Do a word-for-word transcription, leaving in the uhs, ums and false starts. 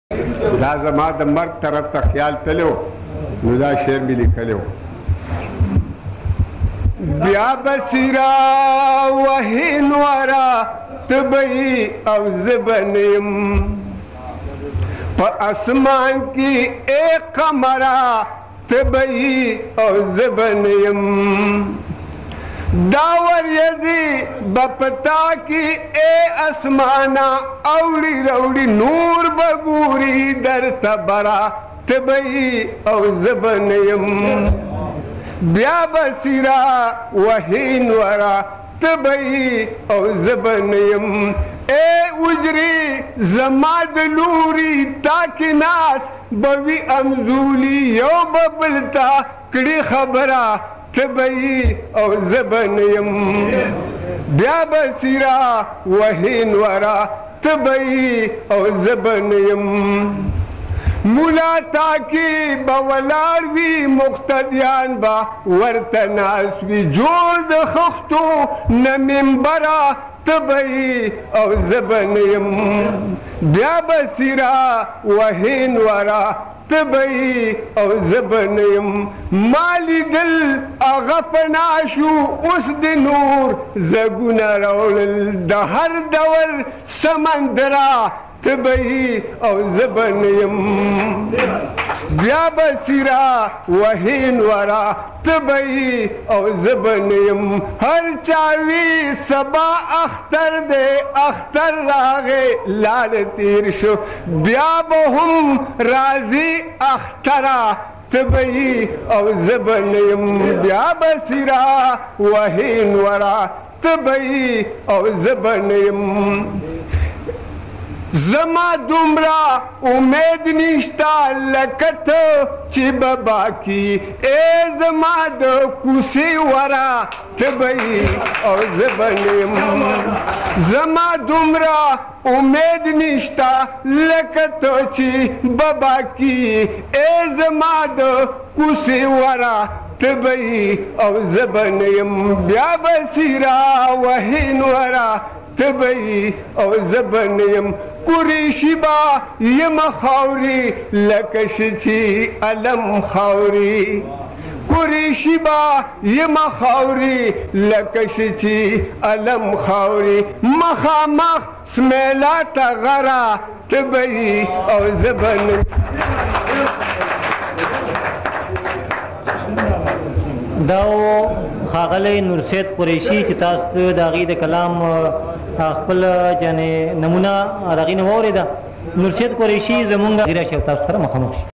دا زما د مرګ طرف ته خیال تلو نو دا شعر مې لیکلی و. بیا بصیرا وهي نورا تبئی او زبنیم پا اسمان کی اے قمرا تبئی او زبنیم داور یزی بپتا کی اے اسمانا اوڑی روڑی نور بگوری در تبرا تبئی او زبنیم بیا بصیرا وهي نورا تبئی او زبنیم اے اجری زماد لوری تاکی ناس بوی امزولی یو ببلتا کڑی خبرا تبئی او زبنیم بیا بصیرا وهي نورا تبئی او زبنیم مولا تاکی بولار وی مقتدیان با ورتناس وی جوړ د خختو نمنبرا تبئی او زبنیم بیا بصیرا وهي نورا تبئی او زبنیم مالی دل اغا پناشو اس دی نور زگونا رولل دا هر دور سمندرا تبئی او زبنیم بیا بصیرا وهي نورا تبئی او زبنیم هر چاوی سبا اختر دے اختر راغے لال تیر شو بیا بهم رازی اخترا تبئی او زبنیم بیا بصیرا وهي نورا تبئی او زبنیم زما دومرا امید نشتا لکتو چی بابا کی اے زما دو کوسی ورا تبئی او زبنیم زما دومرا امید نشتا لکتو چی بابا کی اے زما دو کوسی ورا تبئی او زبنیم بیا بصیرا وهي نورا تبئی او زبنیم قریشی با یم خاوری لکش چی علم خاوری قریشی با یم خاوری لکش چی علم خاوری مخا مخ سمیلا تغرا تبئی او زبنیم. داو ښاغلی نورسید قریشي چې تاسو د هغې د کلام خپل یعنې نمونه د هغې نه واورېده. نورسید قریشي زمونږ راشي او تاسو سره مخامخ شي.